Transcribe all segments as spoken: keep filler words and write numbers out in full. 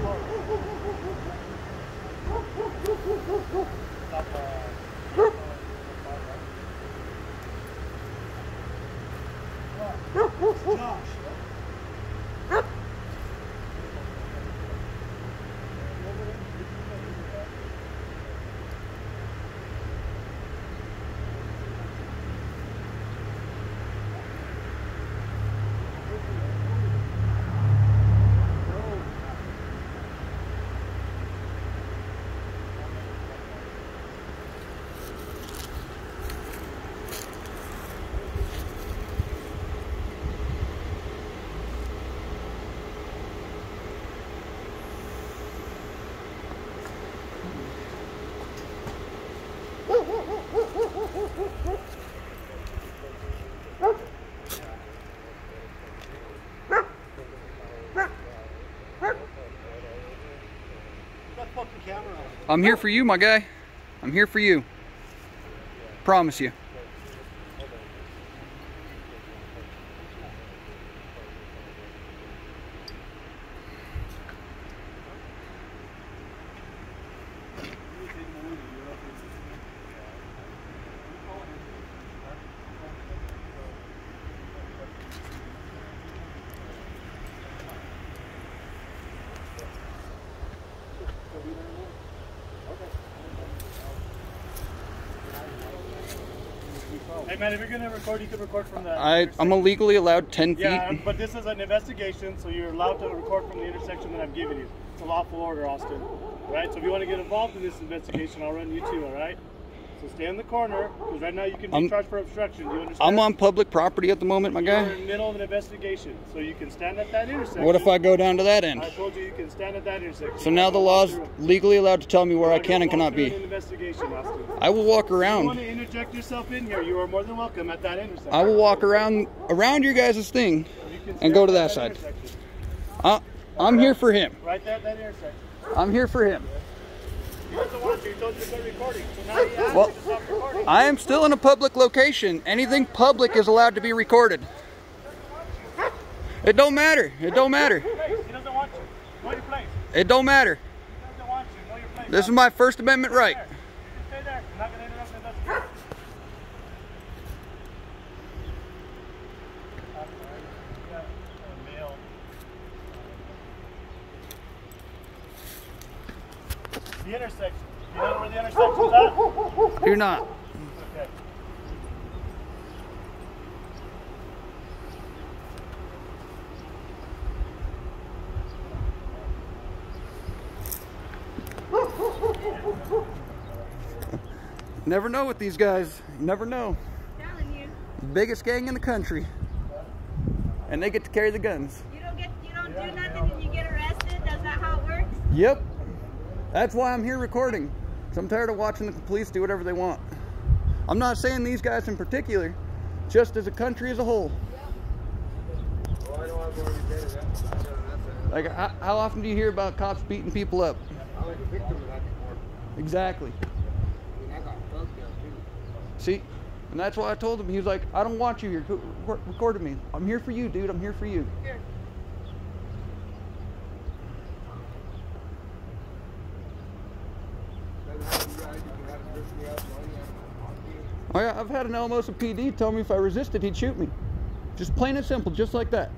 I'm here for you, my guy. I'm here for you. Promise you. Hey man, if you're gonna record, you can record from the. I I'm illegally allowed ten feet. Yeah, but this is an investigation, so you're allowed to record from the intersection that I've given you. It's a lawful order, Austin. All right. So if you want to get involved in this investigation, I'll run you too. All right. So stay in the corner, because right now you can be I'm, charged for obstruction. Do you understand? I'm on public property at the moment, my guy. You're in the middle of an investigation, so you can stand at that intersection. What if I go down to that end? I told you you can stand at that intersection. So now the law's legally allowed to tell me where I can and cannot be. An investigation, Austin. I will walk around. If you want to interject yourself in here, you are more than welcome at that intersection. I will walk around around your guys' thing and go to that side. Uh, I'm here for him. Right there at that intersection. I'm here for him. He doesn't want you. He told you to start recording. So now he asked Well, you to stop recording. I am still in a public location. Anything public is allowed to be recorded. It don't matter. It don't matter. He doesn't want you. Know your place. It don't matter. He doesn't want you. Know your place. This is my First Amendment right. You can stay there. I'm not going to interrupt the investigation. The intersection. You know where the intersection's at? You're not. Okay. Never know with these guys. You never know. I'm telling you. Biggest gang in the country. And they get to carry the guns. You don't get, you don't do nothing and you get arrested? That's not how it works? Yep. That's why I'm here recording. So I'm tired of watching the police do whatever they want. I'm not saying these guys in particular, just as a country as a whole. Like, how, how often do you hear about cops beating people up? I was a victim of that before. Exactly. I mean, I got drugged there too. See? And that's why I told him. He was like, I don't want you here. Record, recorded me. I'm here for you, dude. I'm here for you. Here. Oh yeah, I've had an Alamosa P D tell me if I resisted, he'd shoot me. Just plain and simple, just like that.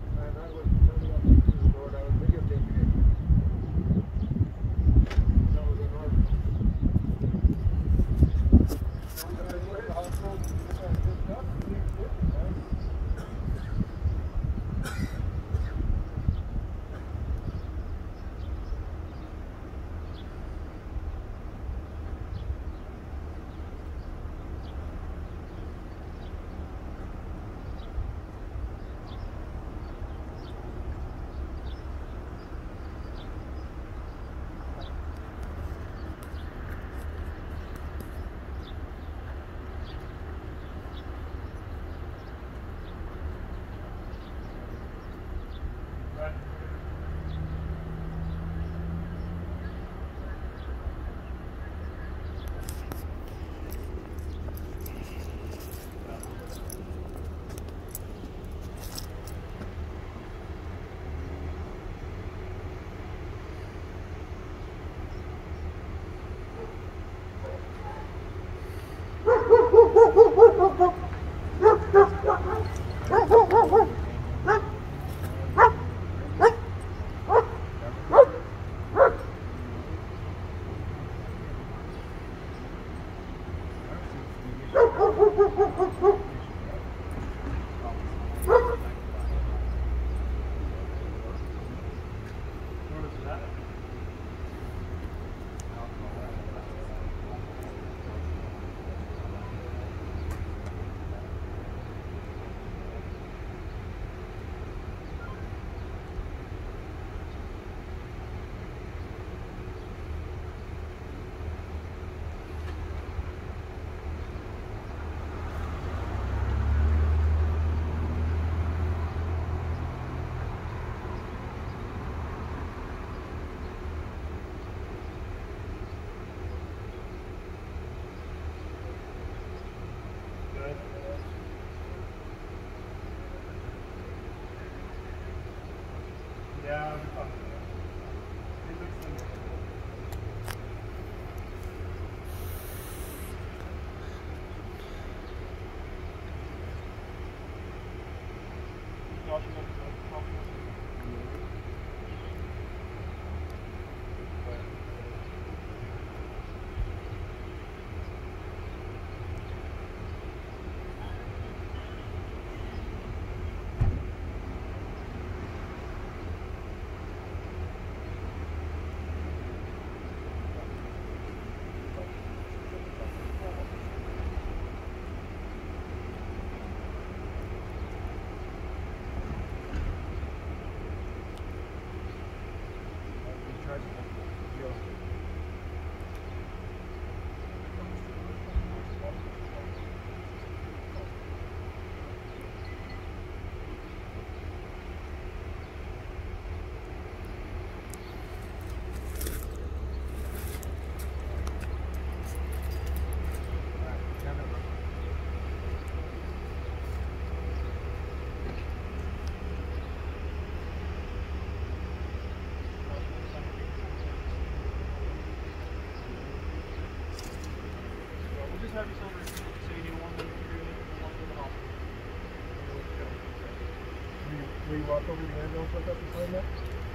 walk over to the ambulance with us and sign that?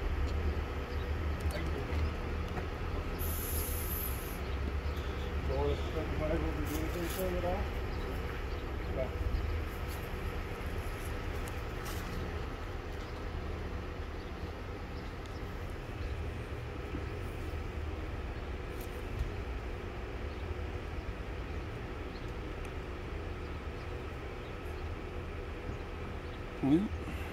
Or supervisor will be doing anything for it at all? Yeah. Well.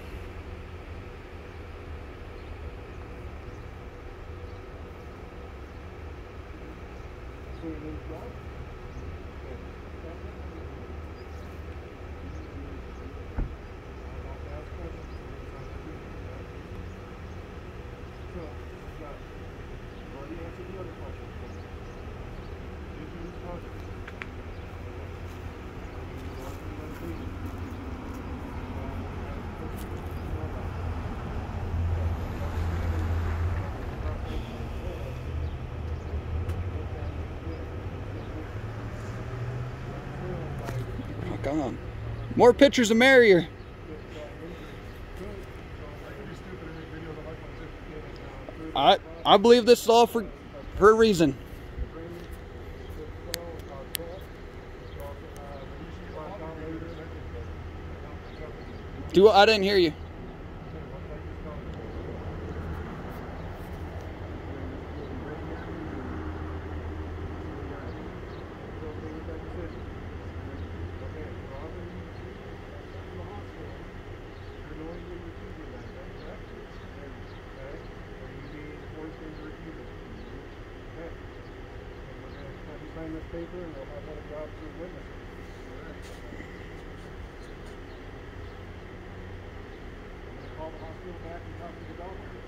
On. More pictures the merrier. I I believe this is all for for a reason. Do I didn't hear you. Sign this paper and we'll have one of the officers witness it. I'm going to call the hospital back and talk to the doctor.